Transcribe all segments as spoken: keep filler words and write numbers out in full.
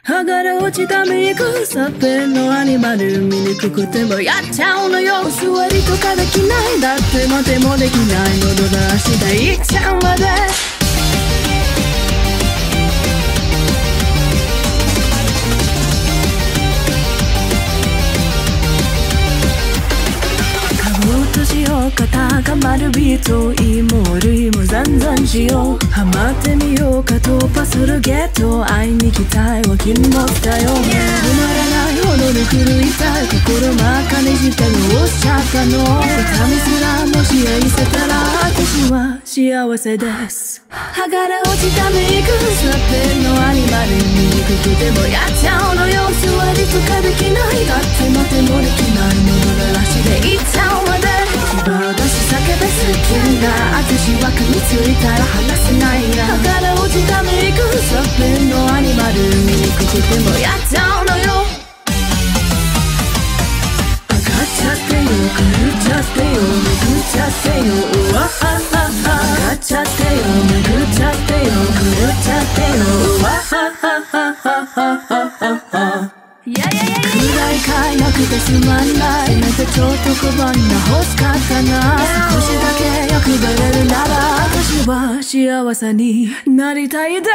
剥がれ落ちたメイクサッペンのアニマル醜くてもやっちゃうのよ。お座りとかできない、だって待てもできない、喉出していっちゃうまで。しようか高まるビート、いいも悪いも残々しよう。ハマってみようか突破するゲット、会いに来たいわ君も来たよ。止まらないほどに狂いたい心真っ赤にしてどうしちゃったの。痛みすらもし愛せたら私は幸せです。剥がれ落ちたメイクサッペンのアニマル醜くてもやっちゃうのよ。座りとかできない、だって待てもできない、喉鳴らしでいっちゃうまで。牙を出し叫べ好きんだ、私は噛みついたら離せないや。剥がれ落ちたメイクサッペンのアニマル醜くてもやっちゃうのよ。上がっちゃってよ、狂っちゃってよ、めぐっちゃってよ、うわははは。上がっちゃってよ、めぐっちゃってよ、狂っちゃってよ、うわははははははは。暗いかいなくてすまんない、せめてちょっと小判が欲しかったな。少しだけ役立てるなら私は幸せになりたいです。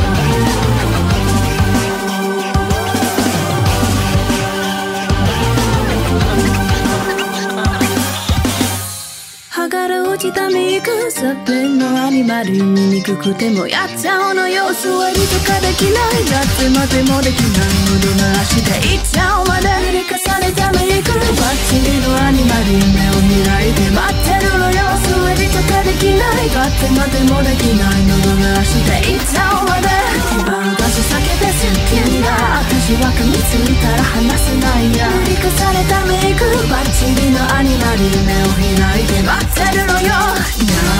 剥がれ落ちたメイクサッペンのアニマル醜くてもやっちゃうのよ。座りとかできない、だって待てもできない、喉鳴らしていっちゃうまで。塗り重ねたメイクバッチリのアニマル目を開いて待ってるのよ。座りとかできない、だって待てもできない、喉鳴らしていっちゃうまで。牙を出し避けて好きんだ、私は噛みついたら離せないや。塗り重ねたメイクバッチリのアニマル目を開いて待ってるのよ。